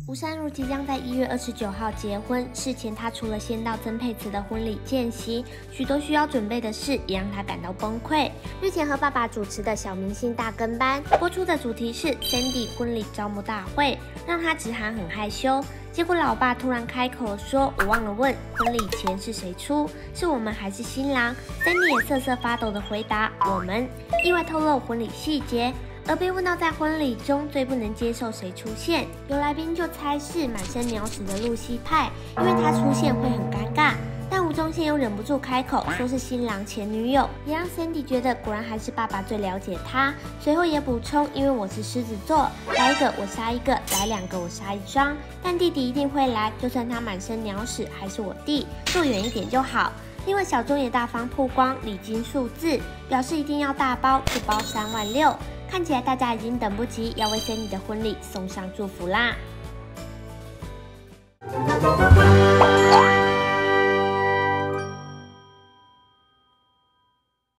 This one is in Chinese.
吴珊如即将在1月29号结婚，事前她除了先到曾沛慈的婚礼见习，许多需要准备的事也让她感到崩溃。日前和爸爸主持的小明星大跟班播出的主题是 Sandy 婚礼招募大会，让她直喊很害羞。结果老爸突然开口说：“我忘了问，婚礼钱是谁出？是我们还是新郎 ？”Sandy 也瑟瑟发抖的回答：“我们。”意外透露婚礼细节。而被问到在婚礼中最不能接受谁出现，有来宾就猜是满身鸟屎的露西派，因为他出现会很尴尬。但吴宗宪又忍不住开口说是新郎前女友，也让 Sandy 觉得果然还是爸爸最了解他。随后也补充，因为我是狮子座，来一个我杀一个，来2个我杀一双，但弟弟一定会来，就算他满身鸟屎还是我弟，坐远一点就好。另外小钟也大方曝光礼金数字，表示一定要大包，不包3.6万。看起来大家已经等不及要为 Sandy 的婚礼送上祝福啦。